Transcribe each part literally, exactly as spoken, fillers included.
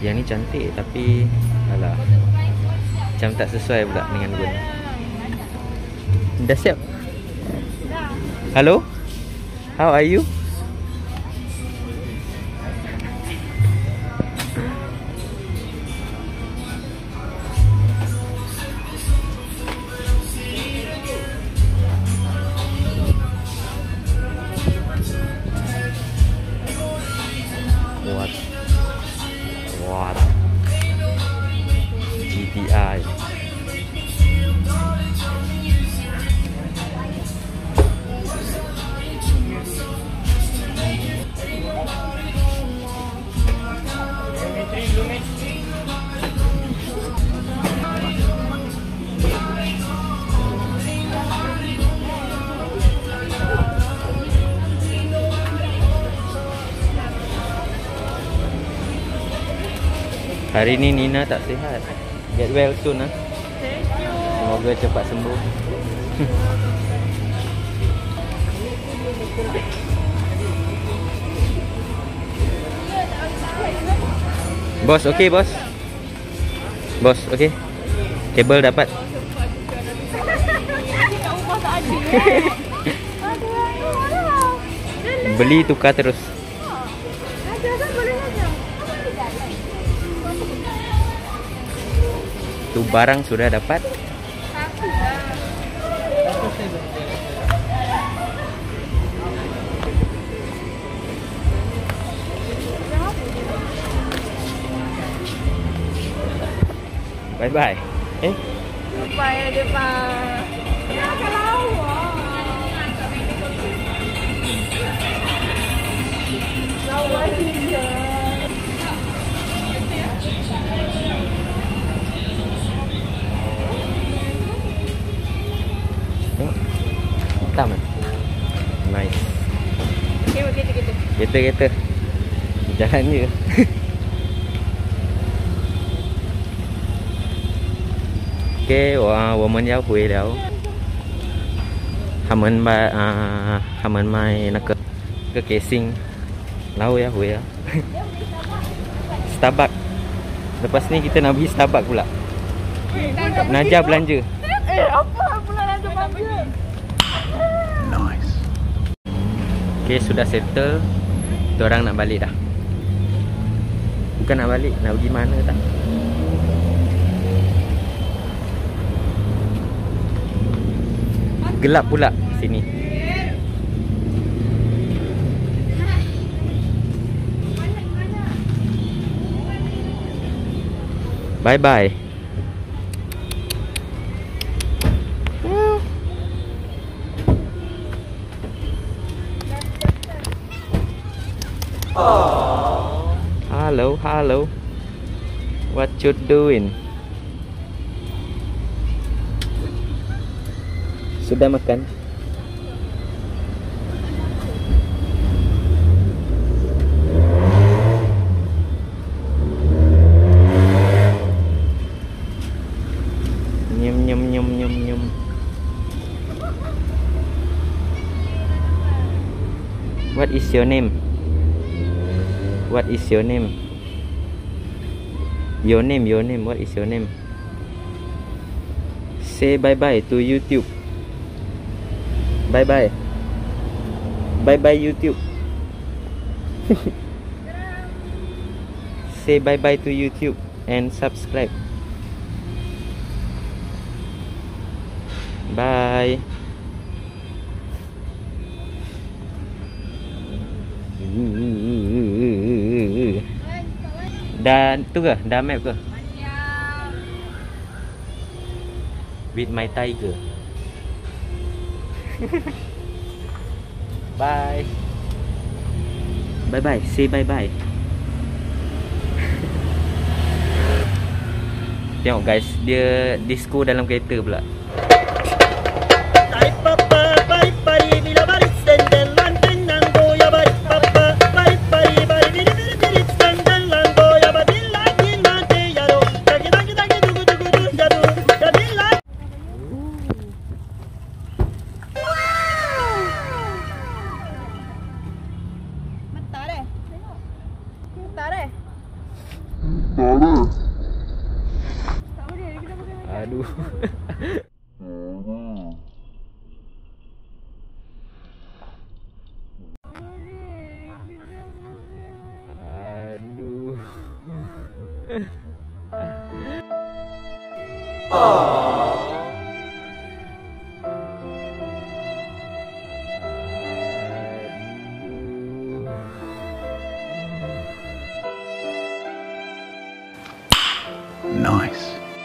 Yang ni cantik tapi alah, macam tak sesuai pula dengan guna. Dah siap? Hello? How are you? What? What? G T I. Hari ni Nina tak sihat. Get well soon ah. Thank you. Semoga cepat sembuh. Bos, okey bos. Bos, okey. Kabel dapat. Beli tukar terus. Tu barang sudah dapat. Bye bye. Eh? Bye depan. Ya kalau. Lawa dia. Hitam kan? Nice. Okay, kita kita. Kita kita. Jalan je. Okay, 我我们要回了。他们买啊，他们买那个那个 casing， 然后要回了。Starbucks. Lepas ni kita nak pergi Starbucks pula. Najah belanja. Eh, apa pula Najah belanja? Nice. Okay, sudah settle. Kita orang nak balik dah. Bukan nak balik, nak pergi mana tak? Gelap pula sini. Bye bye. Hello, hello. What you doing? Sudah makan? Nyum nyum nyum nyum nyum. What is your name? What is your name? Your name, your name. What is your name? Say bye bye to YouTube. Bye bye. Bye bye YouTube. Say bye bye to YouTube and subscribe. Bye. Dan tu ke? Dah map ke? With my tiger. Bye. Bye bye. Say bye bye. Tengok guys, dia disco dalam kereta pula. Aduh. Aduh. Oh. Nice.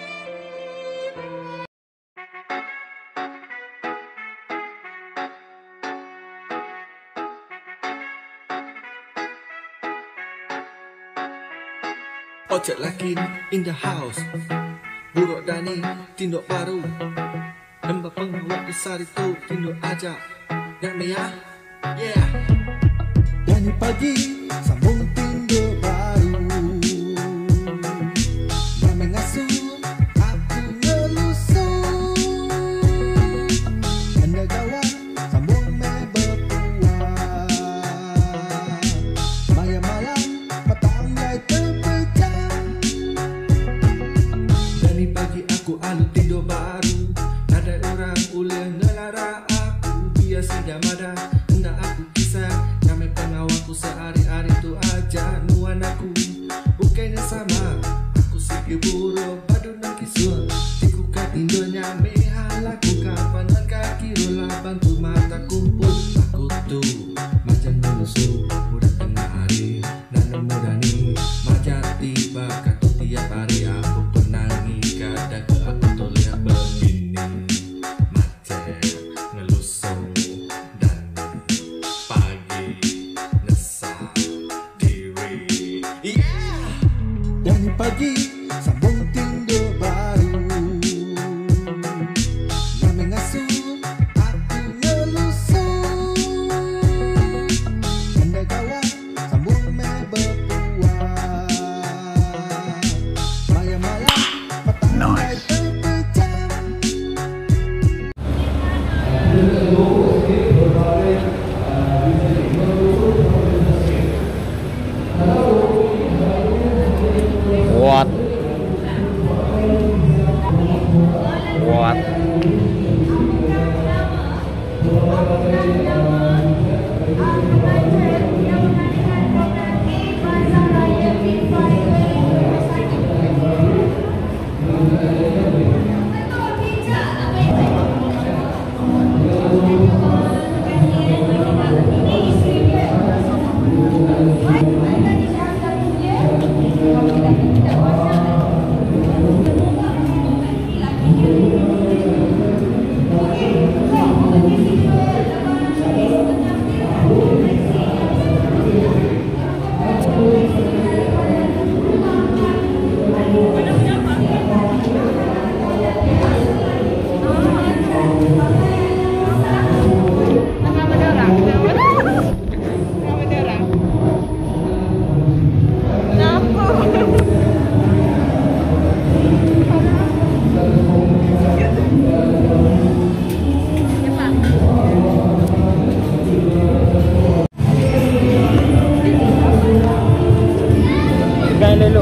Ojek Lakin in the house. Buruk Dani tinduk baru. Hamba pengawal besar itu tinduk ajak. Nak meyah? Yeah. Dani pagi sambung tinduk baru. Nak mengasuh aku ngelusuh. Anda kawan sambung meberpuas. Maya malam petang gai terpejam. Dani pagi aku alu tidur baru. Ada orang uleh ngelara aku. Biasa dah mada hendak aku kisah. Kami pengawalku sehari-hari tu aja nuan aku. Bukannya sama aku sikit buruk padu nak kisah. Tiku kat tindonya mehal aku kapan kaki rola bantu mata kumpul. Aku tu macam menusuh muda tengah hari. Nana muda ni macam tiba kata tiap hari aku penangi kadang ke aku tu lihat begini. Macam ngelusuh dan pagi nesah diri. Yeah. Dan pagi sambung tindur baru. Nak mengasuh aku ngelusuh. Anda kawan sambung meberpuas. Maya malam petang Nice. terpejam. What? What? Pegang dulu.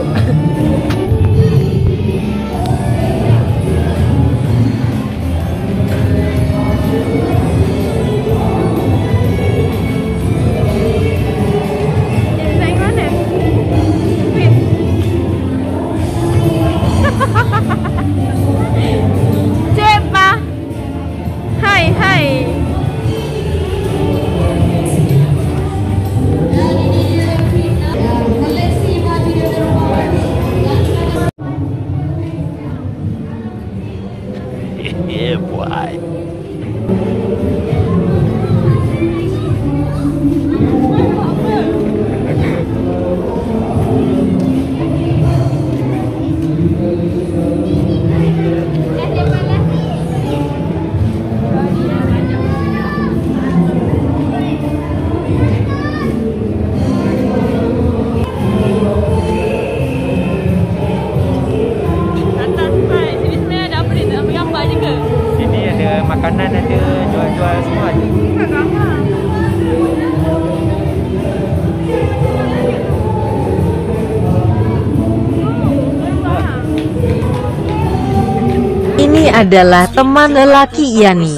Naik mana? Wait. Cepa. Hai, hai. Yeah, boy. Atas, hai. Sini sebenarnya ada apa ni? Nak ambil gambar je ke? Sini ada adalah teman lelaki Yani.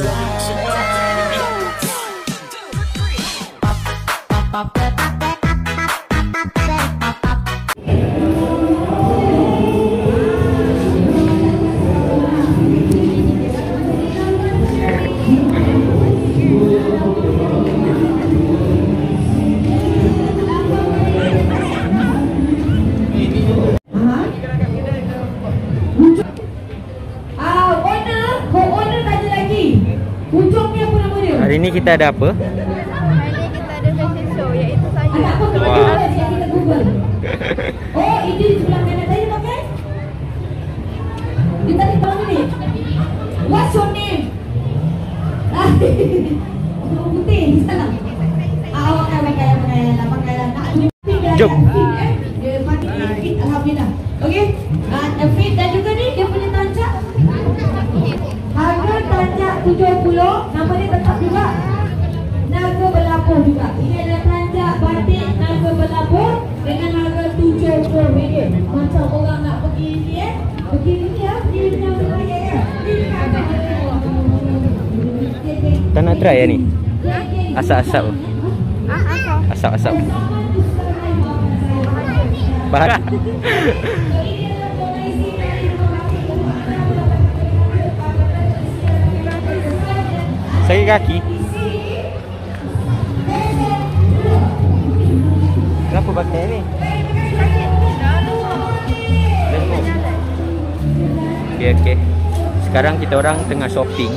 Hari ini kita ada apa? Hari ini kita ada fashion show iaitu saya. Wah. Oh, ini di sebelah kanan tadi pakai? Kita di bawah ni. What's your name? Ah, orang putih salah. Ah, awak kan pakai pakai lah pakai lah. Jom. Dia pakai fit alhamdulillah. Okey. Ah, fit dan juga ni dia punya tancak. Harga tancak tujuh puluh, nama dia tetap juga. Naga berlapur juga. Ini adalah tancak batik naga berlapur dengan harga tujuh puluh ringgit. Macam orang nak pergi ni eh. Pergi ni ya, pergi dengan raya ya. Tak nak try ya ni? Asap-asap. Ah, apa? Asap-asap. Parah. Sakit kaki. Kenapa pakai ni? Lemuk. Okey okey. Sekarang kita orang tengah shopping.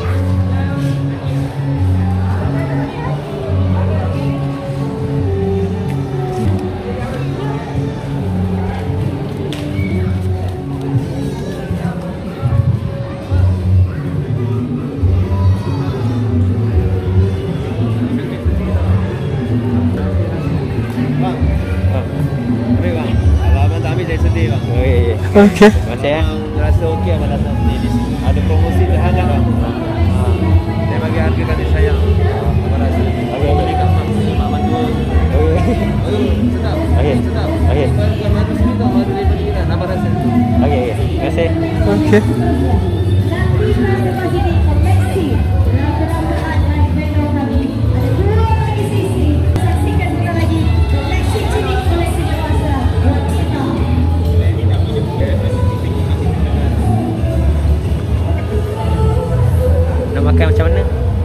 Okey. Macam ya. Rasa okey abang datang sini di sini. Ada promosi terhangat bang. Ha. Saya bagi harga kasih sayang. Abang rasa. Okey, beli kat mak sini mak mandu. Okey. Sedap. Okey. Sedap. Okey. Kalau mandu sini tak mandu dari beli kan. Abang rasa. Okey okey. Terima kasih. Okey. Nak makan macam mana?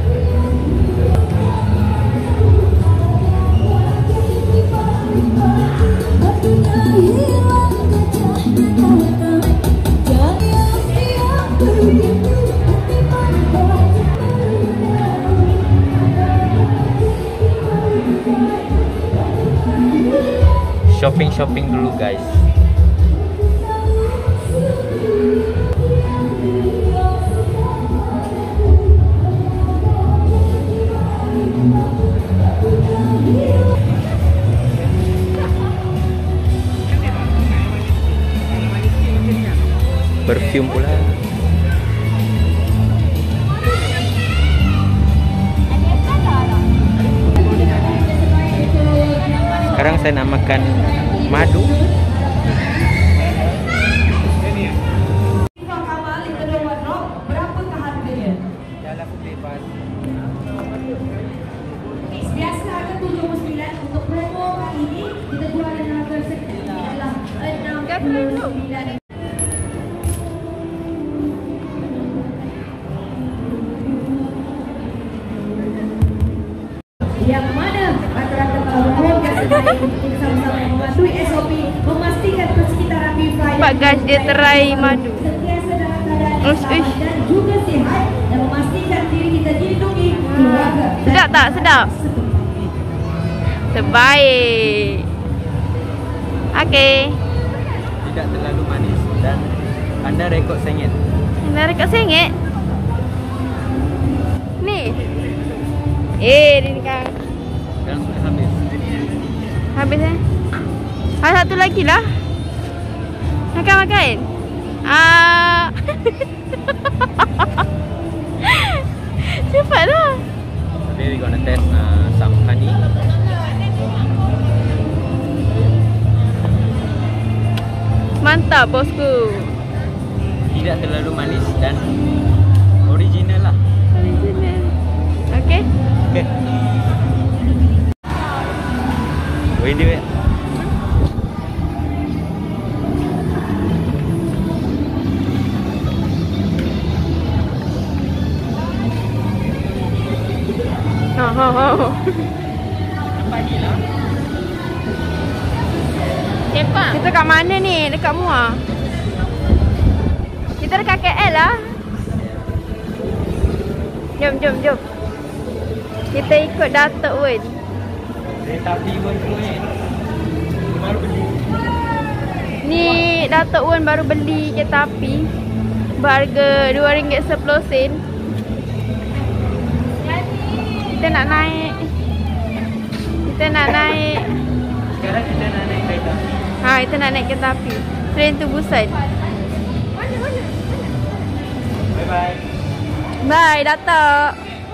Shopping-shopping dulu guys. Perfume pula. Sekarang saya nak makan madu. Berapakah harganya? Jalan aku bebas. Biasa harga tujuh puluh sembilan. Untuk promo kali ini kita jual dengan harga sekitar enam puluh sembilan. Yang mana rata-rata kalau keluarga sebaik kita sama-sama mematuhi S O P, memastikan persekitaran Wi-Fi Nampak guys, dia terai madu. sentiasa dalam keadaan yang Ush, selamat ush. dan juga sihat dan memastikan diri kita dilindungi keluarga. Sedap tak? Sedap? Terbaik. Okey. Tidak terlalu manis dan anda rekod sengit. Dah dekat sengit. Ni. Eh, dia ni kan. Dan sudah habis. Habis eh. Ada satu lagi lah. Makan-makan. Ah. Cepatlah. Today we gonna test uh, some honey. Mantap bosku. Tidak terlalu manis dan Okey? Okey. Windy weh. Ha ha ha. Siapa? Kita kat mana ni? Dekat Muar. Kita dekat K L lah. Jom, jom, jom. Kita ikut Datuk Wen. Kereta api pun tu ni. Baru beli. Ni Datuk Wen baru beli kereta api. Berharga dua ringgit sepuluh sen. Kita nak naik. Kita nak naik. Sekarang kita nak naik kereta. Ha, kita nak naik kereta api. Train to Busan. Bye bye. Bye, Datuk.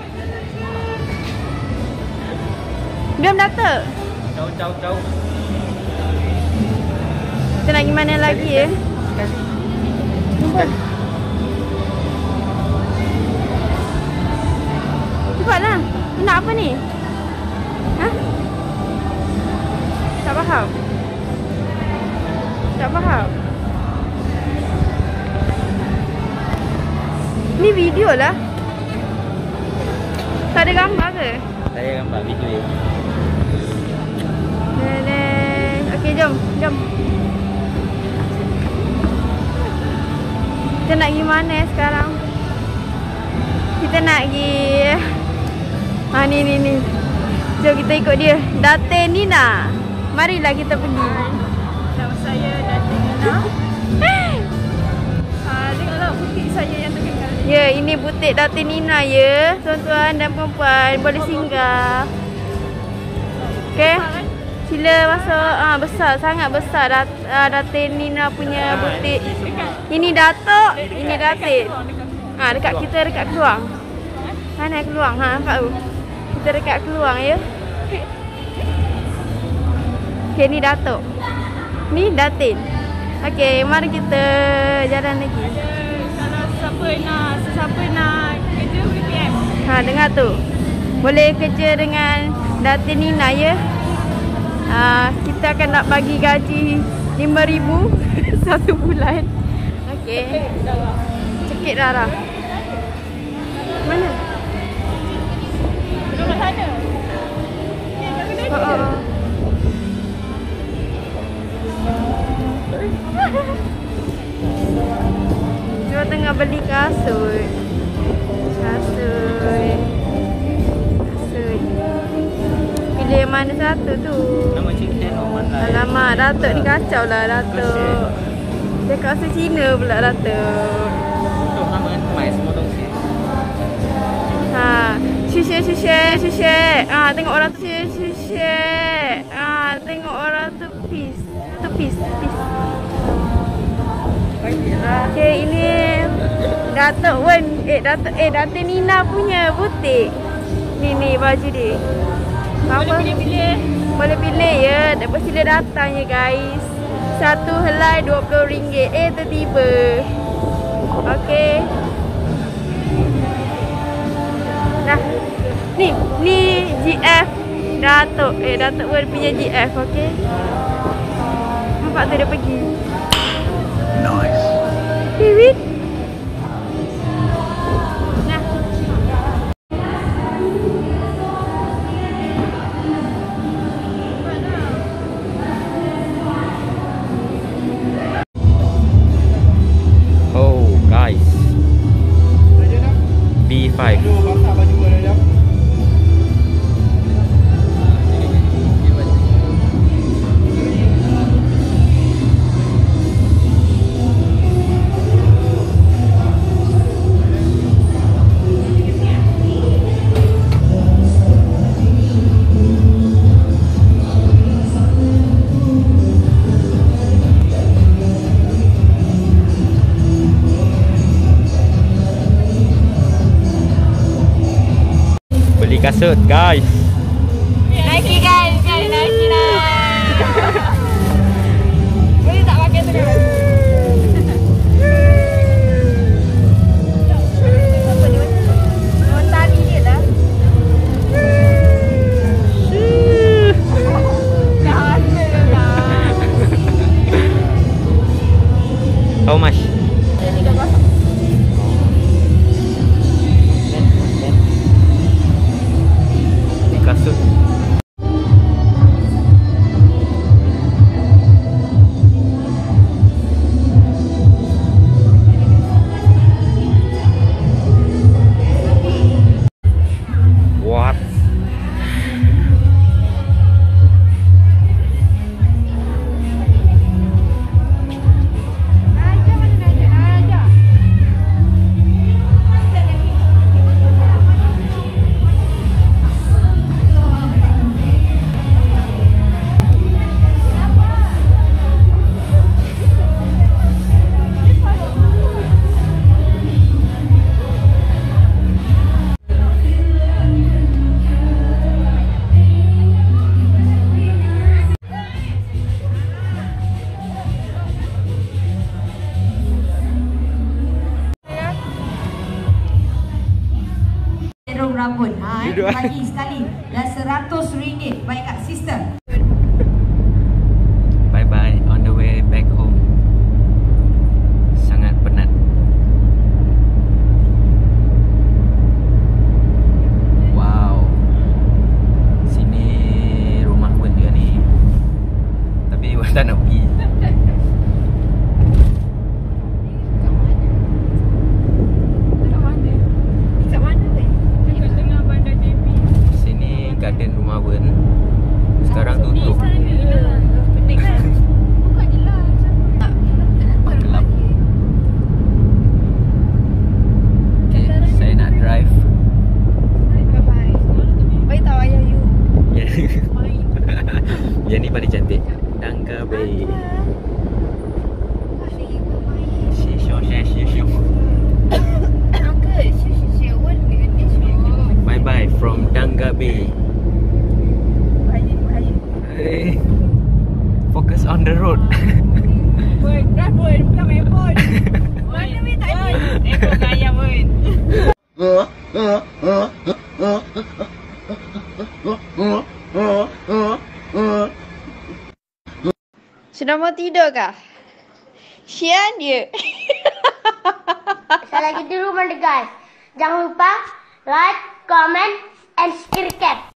Jom, Datuk. Ciao ciao ciao. Kita nak pergi mana lagi ya? Cepatlah. Ni nak apa ni? Ha? Tak faham. Tak faham. Ni video lah. Tak ada gambar ke? Saya gambar video. Nenek. Okey, jom. Jom. Kita nak pergi mana sekarang? Kita nak pergi... Ha, ni, ni, ni. Jom kita ikut dia. Datin Nina. Marilah kita pergi. Nama saya Datin Nina. Ah, tengoklah butik saya yang terkenal. Ya, ini butik Datin Nina ya. Tuan-tuan dan perempuan boleh singgah. Okey. Sila masuk. Ah, besar, sangat besar Dat, uh, Datin Nina punya butik. Ini Datuk, ini Datin. Ah, dekat kita dekat Keluang. Mana Keluang? Ha, nampak tu. Kita dekat Keluang ya. Okey, ni Datuk. Ni Datin. Okey, mari kita jalan lagi. Kalau siapa nak, sesiapa nak kerja P P M. Ha, dengar tu. Boleh kerja dengan Datin Nina ya. Ha, kita akan nak bagi gaji lima ribu satu bulan. Okey. Cekik darah. Mana? Duduk kat sana. Oh, oh, oh. Dia tengah beli kasut. Kasut. Kasut. Pilih yang mana satu tu? Nama cerita normal lah. Alamak, Datuk ni kacau lah Datuk. Dia kasut Cina pula Datuk. Untuk nama mai semua dongsi. Ha, shishe shishe shishe. Ah, tengok orang tu shishe shishe. Ah, tengok orang tu peace. Tu peace, peace. Okay, ini Datuk Wen. Eh, Datuk eh Datin Nina punya butik. Ni ni baju dia. Apa? Boleh pilih-pilih. Boleh pilih ya. Dapat sila datang ya guys. Satu helai dua puluh ringgit. Eh, tertiba. Okey. Dah. Ni, ni G F Datuk. Eh, Datuk Wen punya G F, okey. Nampak tu dia pergi. Nice. Piwit. Nah. Oh guys. B five. Beli kasut guys. Nike guys, guys, Nike lah. Boleh tak pakai tu guys? Apa ni? Oh, tali dia lah. How much? tiga kosong. Di kasut. What? Serong rambut. Ha, eh? Bagi sekali. Dan seratus ringgit. Baik Kak, sister. Bye bye on the way back home. Sangat penat. Wow. Sini rumah pun juga nih. Tapi tak nak pergi. Sini garden rumah Wen. Sekarang tutup. Gelap. Okay, saya nak drive. Baik tahu ayah you. Yang ni paling cantik. Dangga Bay. Bye bye from Dangga Bay. Hey, focus on the road. Boy, drive boy, bukan main phone. Mana main tak ada. Ekor gaya boy. Sudah mau tidur kah? Sian dia. Saya lagi di rumah deh guys. Jangan lupa like, comment, and subscribe.